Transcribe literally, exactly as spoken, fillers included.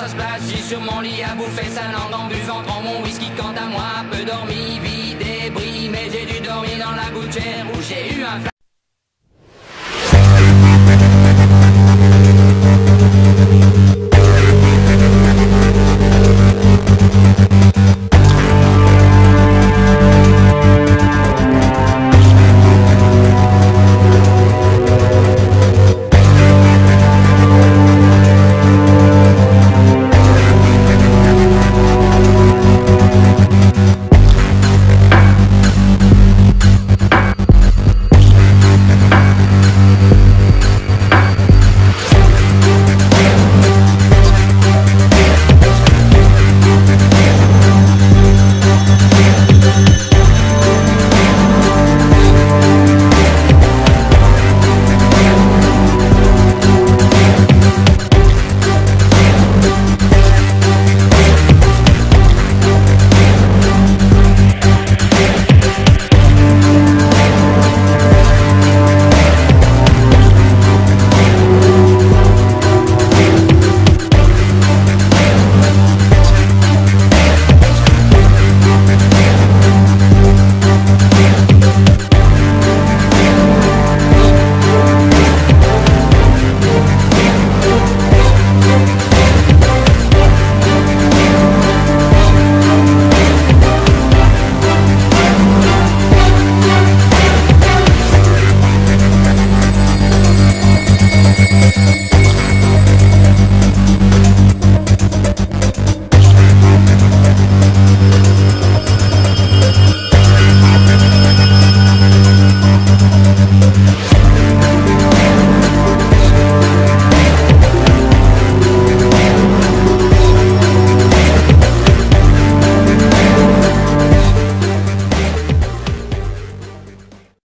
un splash, j'ai sur mon lit à bouffer sa langue en buvant trop mon whisky. Quant à moi, peu dormi, vie débris, mais j'ai dû dormir dans la gouttière où j'ai eu un flash.